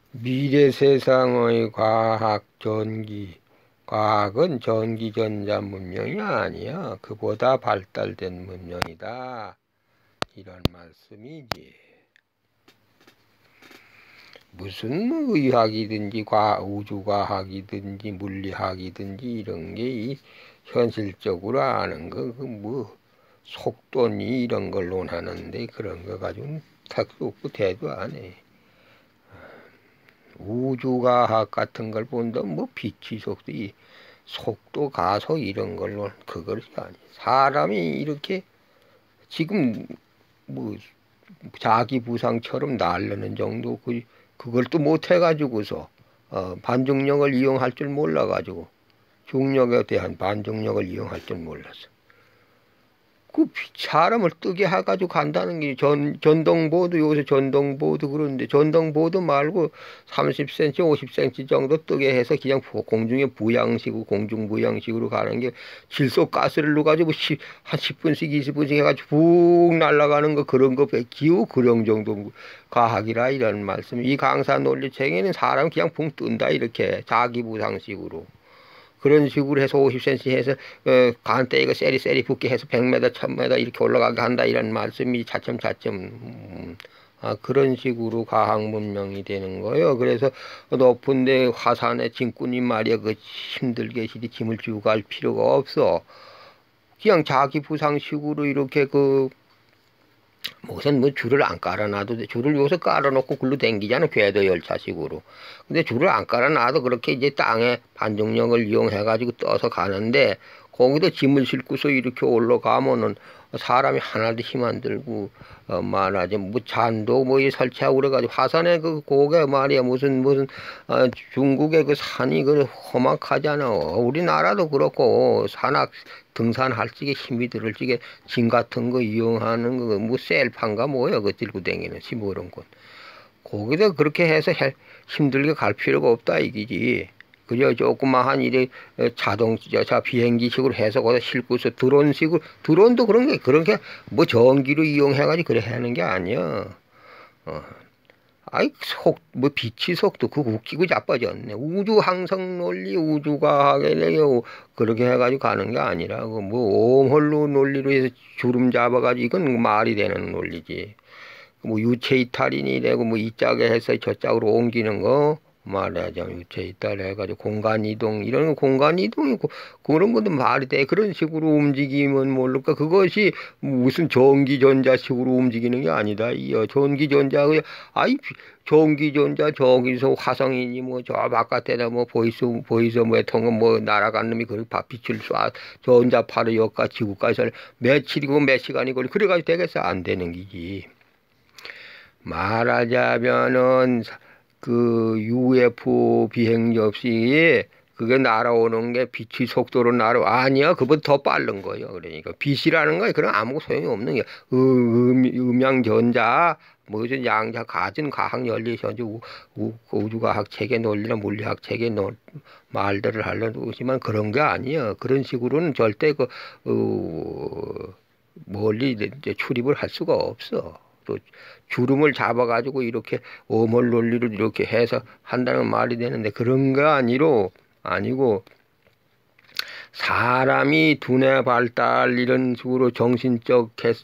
미래 세상의 과학 전기, 과학은 전기 전자 문명이 아니야. 그보다 발달된 문명이다. 이런 말씀이지. 무슨 뭐 의학이든지 우주과학이든지 물리학이든지 이런 게 현실적으로 아는 거, 그 뭐 속도니 이런 걸 논하는데 그런 거 가지고는 택도 없고 대도 안 해. 우주과학 같은 걸 본다 뭐 빛의 속도, 이 속도 가속 이런 걸로 그것이 아니. 사람이 이렇게 지금 뭐 자기 부상처럼 날르는 정도 그걸 또 못 해가지고서 반중력을 이용할 줄 몰라가지고 중력에 대한 반중력을 이용할 줄 몰랐어. 그 사람을 뜨게 해가지고 간다는 게 전동보드, 요새 전동보드 그러는데 전동보드 말고 30cm, 50cm 정도 뜨게 해서 그냥 공중에 부양식으로, 공중부양식으로 가는 게 질소가스를 넣어가지고 한 10분씩, 20분씩 해가지고 푹 날아가는 거 그런 거 기후 그령 정도 과학이라 이런 말씀. 이 강사 논리책에는 사람 그냥 붕 뜬다 이렇게 자기 부상식으로. 그런 식으로 해서 50cm 해서 간대가 세리 붙게 해서 100m, 1000m 이렇게 올라가게 한다 이런 말씀이 차츰 그런 식으로 과학 문명이 되는 거예요. 그래서 높은데 화산에 짐꾼이 말이야 그 힘들게 짐을 지고 갈 필요가 없어. 그냥 자기 부상식으로 이렇게 무슨 뭐 줄을 안 깔아놔도 돼. 줄을 여기서 깔아놓고 글로 댕기잖아. 궤도 열차식으로. 근데 줄을 안 깔아놔도 그렇게 이제 땅에 반중력을 이용해가지고 떠서 가는데 거기도 짐을 싣고서 이렇게 올라가면은 사람이 하나도 힘 안 들고 말하자면 뭐 잔도 뭐 설치하고 그래가지고 화산에 그 고개 말이야 무슨 중국의 그 산이 그 험악하잖아. 우리나라도 그렇고 산악 등산할 적에 힘이 들을 적에 짐 같은 거 이용하는 거 뭐 셀판가 뭐야 그 들고 다니는 시모런 것. 거기다 그렇게 해서 힘들게 갈 필요가 없다 이기지. 그저 조그마한 일에 자동차 비행기식으로 해서 거기다 싣고서 드론식으로, 드론도 그렇게 뭐 전기로 이용해가지고 그래 하는 게 아니야. 아이 뭐 빛의 속도 그거 웃기고 자빠졌네. 우주 항성 논리, 우주과학에 그렇게 해가지고 가는 게 아니라 뭐 옴홀로 논리로 해서 주름 잡아가지고 이건 말이 되는 논리지. 뭐 유체 이탈이니 되고 뭐 이 짝에 해서 저 짝으로 옮기는 거 말하자면 유체 이탈 해가지고 공간 이동 이런 거 공간 이동이고 그런 것도 말이 돼. 그런 식으로 움직이면 모를까. 그것이 무슨 전기전자식으로 움직이는 게 아니다. 이 전기전자 아이 전기전자 저기서 화성이니 뭐 저 바깥에다 뭐 보이서 뭐 통은 뭐 날아간 놈이 그 빛을 쏴 전자파로 여기까 지구까지 며칠이고 몇 시간이 걸리 그래가지고 되겠어. 안 되는 기지. 말하자면은 그 UFO 비행 접시 그게 날아오는 게 빛의 속도로 아니야 그보다 더 빠른 거예요. 그러니까 빛이라는 거야 그런 아무 소용이 없는 게 음양 전자 무슨 양자 가진 과학 원리 현재 우주과학 체계 논리나 물리학 체계 말들을 하려고 하지만 그런 게 아니야. 그런 식으로는 절대 멀리 이제 출입을 할 수가 없어. 또 주름을 잡아가지고 이렇게 오몰 논리로 이렇게 해서 한다는 말이 되는데 그런 거 아니고 사람이 두뇌 발달 이런 식으로 정신적 해서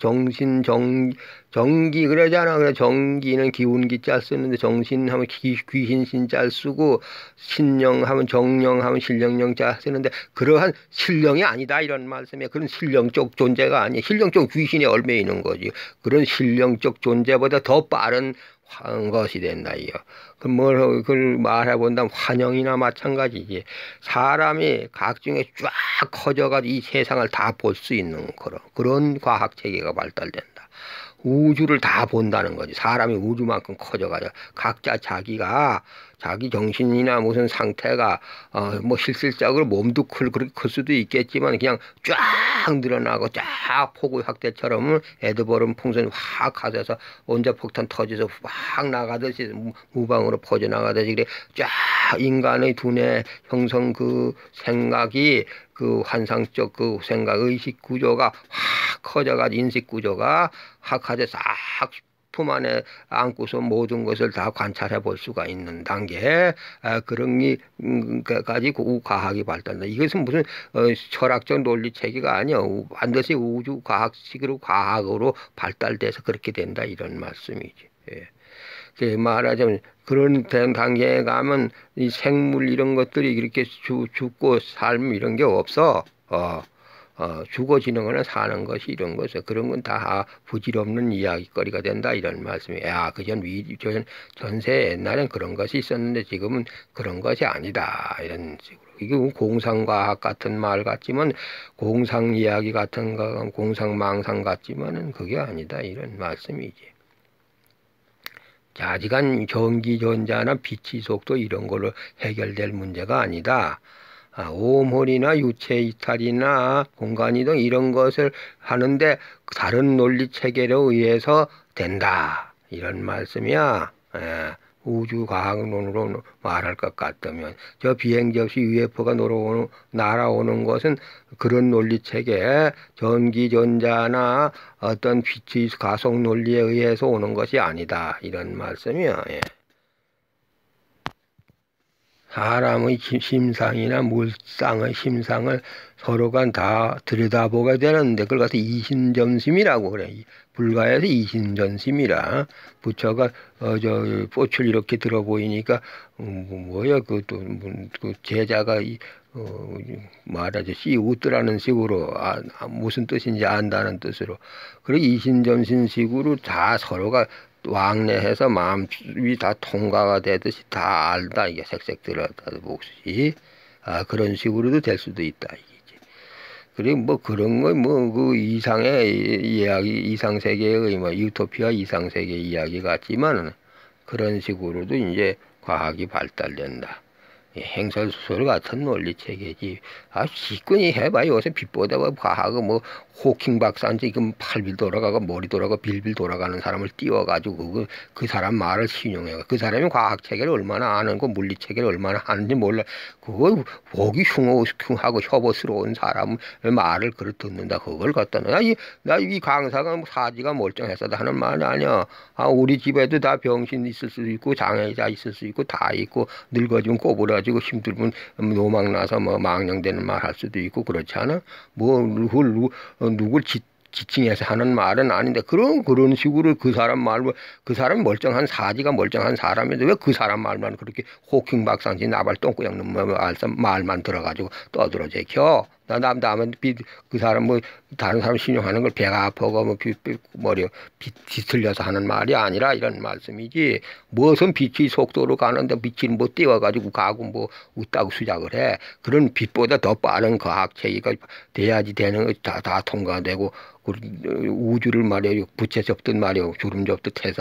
정기 그러잖아. 그래 정기는 기운기자 쓰는데 정신하면 귀신신자 쓰고 신령하면 정령하면 신령령자 쓰는데 그러한 신령이 아니다 이런 말씀에 그런 신령적 존재가 아니야. 신령적 귀신이 얼매 있는 거지. 그런 신령적 존재보다 더 빠른 것이 된다 이요. 그걸 말해본다면 환영이나 마찬가지지. 사람이 각종의 쫙 커져가지고 이 세상을 다 볼 수 있는 그런 과학 체계가 발달된다. 우주를 다 본다는 거지. 사람이 우주만큼 커져가지고 각자 자기 정신이나 무슨 상태가 뭐 실질적으로 몸도 그렇게 클 수도 있겠지만 그냥 쫙 늘어나고 쫙 폭우 확대처럼 에드버른 풍선이 확 가져서 원자폭탄 터져서 확 나가듯이 무방으로 퍼져나가듯이 그래 쫙 인간의 두뇌 형성 그 생각이 그 환상적 그 생각 의식 구조가 확 커져가지고 인식 구조가 확 커져 싹 품 안에 안고서 모든 것을 다 관찰해 볼 수가 있는 단계, 그런 게까지 과학이 발달한다. 이것은 무슨 철학적 논리 체계가 아니야. 반드시 우주 과학식으로 과학으로 발달돼서 그렇게 된다 이런 말씀이지. 예. 말하자면 그런 단계에 가면 이 생물 이런 것들이 이렇게 죽고 삶 이런 게 없어. 죽어지는 거나 사는 것이 이런 것에 그런 건 다 부질없는 이야기거리가 된다 이런 말씀이에요. 그전 전세 옛날엔 그런 것이 있었는데 지금은 그런 것이 아니다 이런 식으로. 이게 공상과학 같은 말 같지만 공상 이야기 같은 거 공상망상 같지만은 그게 아니다 이런 말씀이지. 자지간 전기 전자나 빛의 속도 이런 걸로 해결될 문제가 아니다. 오물이나 유체 이탈이나 공간 이동 이런 것을 하는데 다른 논리 체계로 의해서 된다 이런 말씀이야. 우주 과학론으로 말할 것 같으면 저 비행기 없이 UFO가 날아오는 것은 그런 논리 체계, 전기 전자나 어떤 빛의 가속 논리에 의해서 오는 것이 아니다 이런 말씀이야. 사람의 심상이나 물상의 심상을 서로가 다 들여다보게 되는데 그걸 갖다 이신전심이라고 그래. 불가에서 이신전심이라. 부처가 저 뽀출 이렇게 들어 보이니까 뭐야 그 제자가 말하죠. 씨웃더라는 식으로 무슨 뜻인지 안다는 뜻으로. 그리고 이신전심식으로 다 서로가 왕래해서 마음이 다 통과가 되듯이 다 알다 이게 색색 들었다 몫이 그런 식으로도 될 수도 있다 이게. 그리고 뭐 그런 거 뭐 그 이상의 이야기 이상 세계의 뭐 유토피아 이상 세계 이야기 같지만 그런 식으로도 이제 과학이 발달된다. 행설수설 같은 논리 체계지. 기꾼이 해봐. 요새 빛보다 과학은 뭐 호킹 박사인지 지금 팔빌 돌아가고 머리 돌아가고 빌빌 돌아가는 사람을 띄워가지고 그 사람 말을 신용해. 그 사람이 과학 체계를 얼마나 아는 거 물리 체계를 얼마나 아는지 몰라. 그거 보기 흉하고 협오스러운 사람의 말을 그렇 듣는다. 그걸 갖다 놔. 나 이 강사가 사지가 멀쩡해서 하는 말이 아니야. 우리 집에도 다 병신 있을 수도 있고 장애자 있을 수 있고 다 있고 늙어지면 꼬부라지고 힘들면 노망 나서 뭐 망령되는 말 할 수도 있고 그렇지 않아? 뭐 누굴 지칭해서 하는 말은 아닌데 그런 식으로 그 사람 멀쩡한 사지가 멀쩡한 사람인데 왜 그 사람 말만 그렇게 호킹 박사인지 나발 똥구녕 말만 들어가지고 떠들어 제켜. 남은 그 사람 뭐 다른 사람 신용하는 걸 배가 아파가 뭐 머리 뒤틀려서 하는 말이 아니라 이런 말씀이지. 무슨 빛이 속도로 가는데 빛이 뭐 띄워가지고 가고 뭐 웃다고 수작을 해. 그런 빛보다 더 빠른 과학 체계가 돼야지 되는 거 다 통과되고 우주를 말이에요 부채 접듯 말이에요 주름 접듯 해서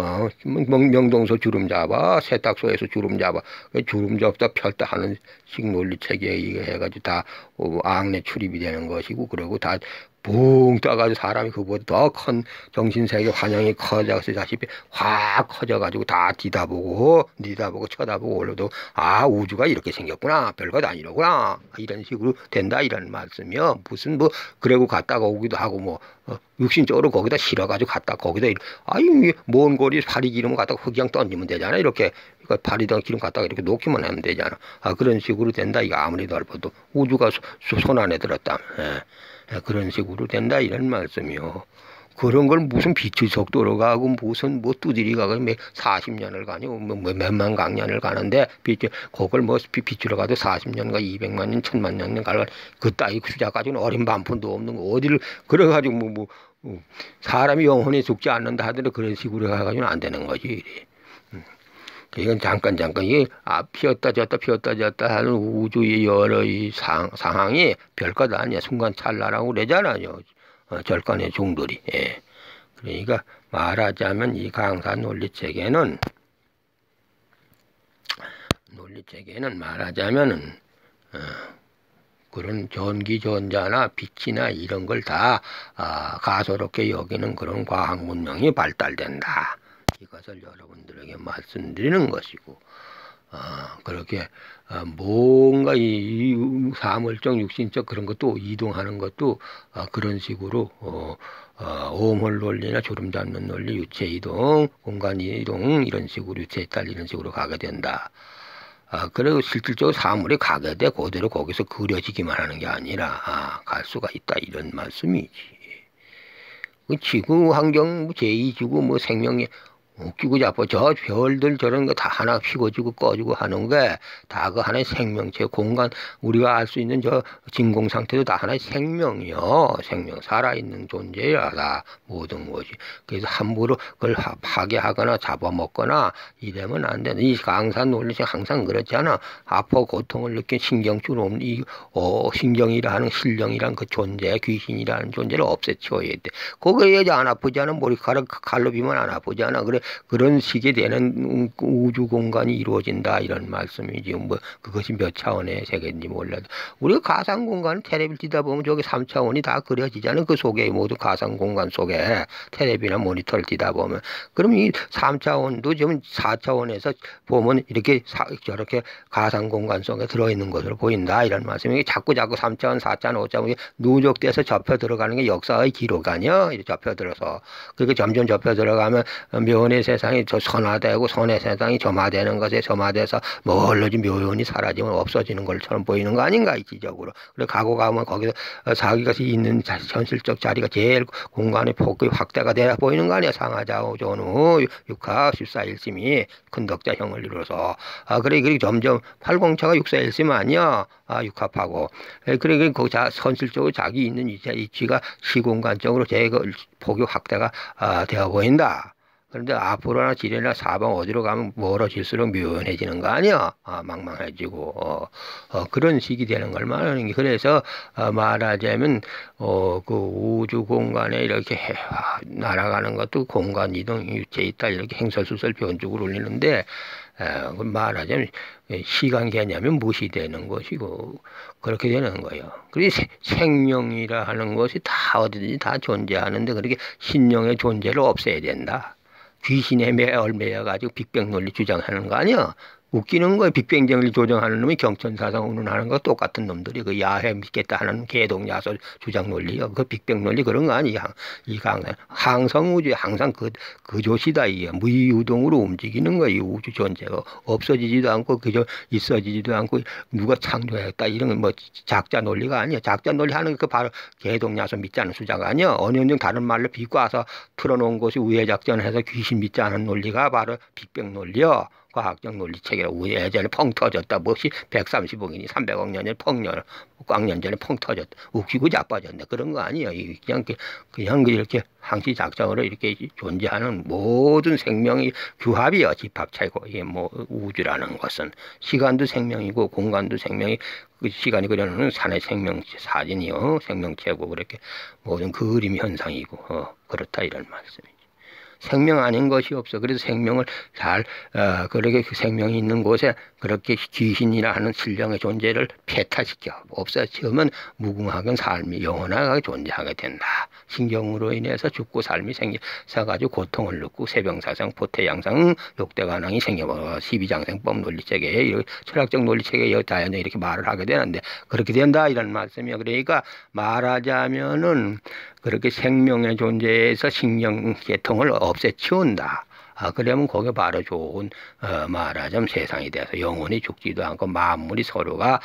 명동소 주름 잡아 세탁소에서 주름 잡아 주름 접다 펼다 하는 식 논리 체계에 의해가지고 다 악내 출입이 되는 것이고 그리고 다 붕 떠가지고 사람이 그보다 더 큰 정신세계 환영이 커져가지고 확 커져가지고 다 뒤다보고 쳐다보고 올려도 우주가 이렇게 생겼구나 별것 아니로구나 이런 식으로 된다 이런 말씀이요. 무슨 뭐 그러고 갔다가 오기도 하고 뭐 육신적으로 거기다 실어가지고 갔다 거기다 먼 거리 파리 기름 갖다가 그냥 던지면 되잖아. 이렇게 파리당 기름 갖다가 이렇게 놓기만 하면 되잖아. 그런 식으로 된다. 이거 아무리 넓어도 우주가 손 안에 들었다. 그런 식으로 된다 이런 말씀이요. 그런 걸 무슨 빛의 속도로 가고 무슨 뭐 두드리 가고 40년을 가니 몇만 강년을 가는데 그걸 뭐 빛으로 가도 40년과 200만 년 1000만 년 갈 그 따위 수작 가지고는 어린 반푼도 없는 거 어디를 그래가지고 사람이 영혼이 죽지 않는다 하더라도 그런 식으로 해가지고는 안 되는 거지. 이건 잠깐 이게 피었다 졌다 하는 우주의 여러 이 상황이 별것 아니야. 순간 찰나라고 그러잖아요. 절간의 종들이. 그러니까 말하자면 이 강사 논리 체계는 말하자면은 그런 전기 전자나 빛이나 이런 걸 다 가소롭게 여기는 그런 과학 문명이 발달된다. 이것을 여러분들에게 말씀드리는 것이고 그렇게 뭔가 이 사물적 육신적 그런 것도 이동하는 것도 그런 식으로 오음홀 논리나 주름 잡는 논리, 유체 이동, 공간 이동 이런 식으로 유체 이탈 이런 식으로 가게 된다. 그리고 실질적으로 사물이 가게 돼 그대로 거기서 그려지기만 하는 게 아니라 갈 수가 있다 이런 말씀이지. 그 지구 환경 제2지구 뭐 생명이 웃기고 자빠 저 별들 저런 거 다 하나 피고지고 꺼지고 하는 게 다 그 하나의 생명체 공간 우리가 알 수 있는 저 진공 상태도 다 하나의 생명이요. 생명 살아있는 존재야 다 모든 것이. 그래서 함부로 그걸 파괴하거나 잡아먹거나 이러면 안 되는 이 강산 논리식 항상 그렇잖아. 아파 고통을 느낀 신경줄 없는 이 신경이라는 신령이란 그 존재 귀신이라는 존재를 없애치워야 돼. 거기에 안 아프지 않아 머리카락 칼로 비면 안 아프지 않아. 그래 그런 식이 되는 우주 공간이 이루어진다 이런 말씀이지. 뭐 그것이 몇 차원의 세계인지 몰라도 우리가 가상 공간 텔레비를 뛰다 보면 저기 3차원이 다 그려지잖아요. 그 속에 모두 가상 공간 속에 텔레비나 모니터를 뛰다 보면 그럼 이 3차원도 지금 4차원에서 보면 이렇게 저렇게 가상 공간 속에 들어있는 것으로 보인다 이런 말씀이 자꾸 3차원, 4차원, 5차원 누적돼서 접혀 들어가는 게 역사의 기록 아니야. 이렇게 접혀 들어서 그렇게 점점 접혀 들어가면 묘원의 세상이 저 선화되고 선의 세상이 점화되는 것에 점화돼서 멀어진 묘원이 사라지면 없어지는 것처럼 보이는 거 아닌가 이지적으로. 그래 가고 가면 거기서 자기가 있는 현실적 자리가 제일 공간의 폭이 확대가 돼야 보이는 거 아니야. 상하좌우 전후 육하 14일심이 큰 덕자형을 이루어서 그래 점점 8공차가 6사일심 아니야. 육합하고 그래 그 현실적으로 자기 있는 위치가 시공간적으로 제일 폭이 확대가 되어 보인다. 그런데 앞으로나 지뢰나 사방 어디로 가면 멀어질수록 묘연해지는 거 아니야? 망망해지고 그런 식이 되는 걸 말하는 게 그래서 말하자면 그 우주 공간에 이렇게 날아가는 것도 공간 이동 유체 있다 이렇게 행설수설 변죽을 올리는데 말하자면 시간 개념이 무시되는 것이고 그렇게 되는 거예요. 그래서 생명이라 하는 것이 다 어디든지 다 존재하는데 그렇게 신령의 존재를 없애야 된다. 귀신의 매여가지고 빅뱅 논리 주장하는 거 아니야? 웃기는 거야. 빅뱅 정리 조정하는 놈이 경천사상 운운하는 거 똑같은 놈들이 그 야해 믿겠다 하는 개동야설 주장 논리요. 그 빅뱅 논리 그런 거 아니야. 이 항성우주에 항상 그 조시다 이게 무의유동으로 움직이는 거야. 이 우주 존재가 없어지지도 않고 그저 있어지지도 않고 누가 창조했다 이런 뭐 작자 논리가 아니야. 작자 논리 하는 그 바로 개동야설 믿지 않는 수자가 아니야. 어느 정도 다른 말로 비꼬아서 틀어놓은 것이 우회작전해서 귀신 믿지 않은 논리가 바로 빅뱅 논리요. 과학적 논리체계로 예전에 펑 터졌다. 뭣이 130억이니 300억 년에 꽝년 전에 펑 터졌다. 웃기고 자빠졌네. 그런 거 아니에요. 그냥 이렇게 항시작정으로 이렇게 존재하는 모든 생명이 규합이요. 집합체고 이게 뭐 우주라는 것은 시간도 생명이고 공간도 생명이 그 시간이 그려놓는 산의 생명체 사진이요. 생명체고 그렇게 모든 그림 현상이고 그렇다 이런 말씀이죠. 생명 아닌 것이 없어. 그래서 생명을 그렇게 그 생명이 있는 곳에 그렇게 귀신이라 하는 신령의 존재를 폐타시켜 없애치우면 무궁하게 삶이 영원하게 존재하게 된다. 신경으로 인해서 죽고 삶이 생겨가지고 고통을 느끼고 세병사상, 포태양상, 욕대관왕이 생겨버려 12장생법 논리체계에 철학적 논리체계에 다연에 이렇게 말을 하게 되는데 그렇게 된다 이런 말씀이에요. 그러니까 말하자면은 그렇게 생명의 존재에서 신경계통을 없애치운다. 그러면 거기에 바로 좋은 말하자면 세상에 대해서 영원히 죽지도 않고 만물이 서로가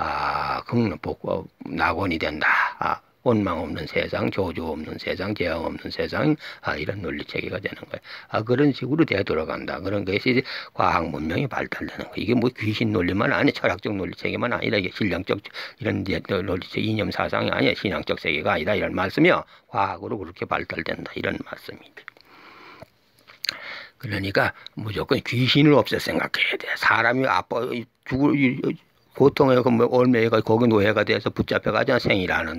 낙원이 된다. 원망 없는 세상, 조주 없는 세상, 재앙 없는 세상 이런 논리체계가 되는 거예요. 그런 식으로 되돌아간다. 그런 것이 과학 문명이 발달되는 거예요. 이게 뭐 귀신 논리만 아니야. 철학적 논리체계만 아니라 이게 신령적 이런 논리체 이념 사상이 아니야. 신앙적 세계가 아니다. 이런 말씀이요. 과학으로 그렇게 발달된다. 이런 말씀입니다. 그러니까 무조건 귀신을 없앨 생각해야 돼. 사람이 고통에 얼매가 거기 노예가 돼서 붙잡혀가잖아. 생이라는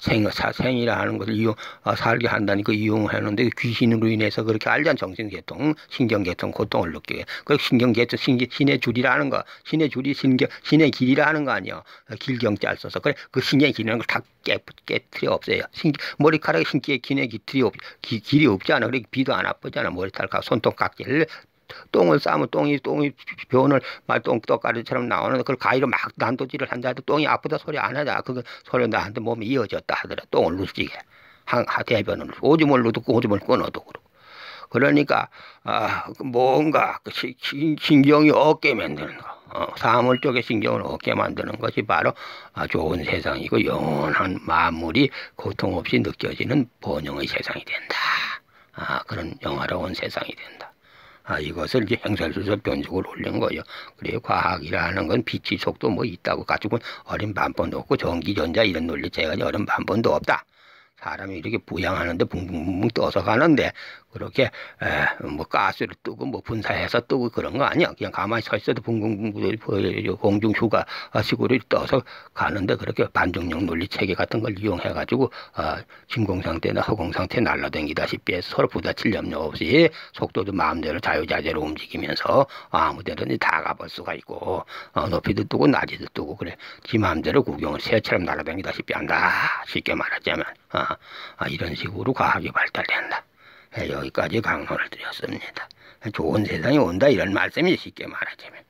것을 살게 한다니 그 이용하는데 귀신으로 인해서 그렇게 알잖아. 정신계통, 신경계통, 고통을 느끼게. 그 신경계통, 신의 줄이라는 거, 신의 줄이 신의 길이라는 거 아니야. 길경자 써서 그래 그 신의 길이라는 걸 다 깨트려 없어요. 머리카락에 신기의 길이 없지 않아. 그래 비도 안 아프잖아. 머리카락 손톱 깎기를 똥을 싸면 똥이 변을 떡가루처럼 나오는데 그걸 가위로 막 난도질을 한다 해도 똥이 아프다 소리 안 하자. 그 소리 나한테 몸이 이어졌다 하더라. 똥을 누지게 대변을 오줌을 누고 오줌을 끊어도 그러고. 그러니까 뭔가 신경이 없게 만드는 거. 사물 쪽의 신경을 없게 만드는 것이 바로 좋은 세상이고 영원한 만물이 고통 없이 느껴지는 번영의 세상이 된다. 그런 영화로운 세상이 된다. 이것을 이제 행설수설 변칙으로 올린 거예요. 그래요. 과학이라는 건 빛의 속도 뭐 있다고 가지고 어린 반번도 없고 전기전자 이런 논리체가 어린 반번도 없다. 사람이 이렇게 부양하는데 붕붕붕 떠서 가는데 그렇게 뭐 가스를 뜨고 뭐 분사해서 뜨고 그런 거 아니야. 그냥 가만히 서 있어도 붕붕붕 공중 휴가식으로 떠서 가는데 그렇게 반중력 논리 체계 같은 걸 이용해 가지고 진공 상태나 허공 상태 날라다니다시피 해서 서로 부딪힐 염려 없이 속도도 마음대로 자유자재로 움직이면서 아무데든지 다 가볼 수가 있고 높이도 뜨고 낮이도 뜨고 그래 지 마음대로 구경을 새처럼 날아다니다시피 한다. 쉽게 말하자면 이런 식으로 과학이 발달된다. 여기까지 강론을 드렸습니다. 좋은 세상이 온다 이런 말씀이 쉽게 말하자면.